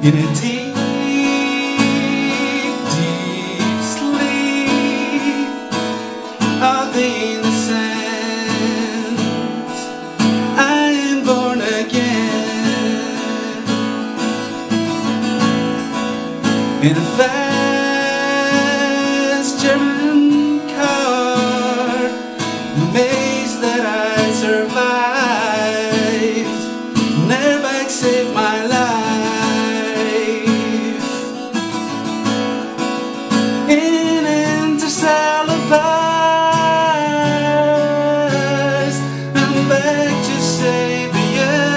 in a deep, deep sleep of the innocent. I am born again in a fast German car, amazed that I survived. An airbag saved my life. In interstellar bars, I'm back to save the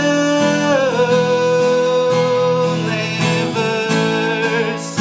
universe.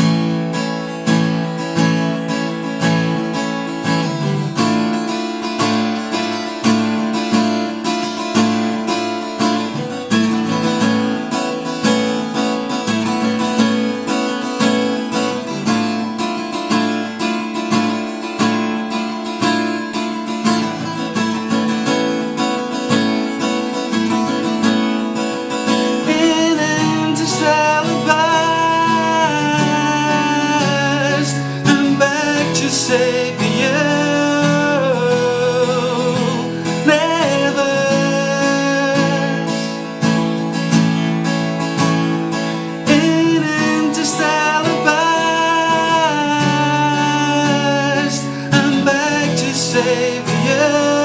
Save the universe. In interstellar bars, I'm back to save the earth.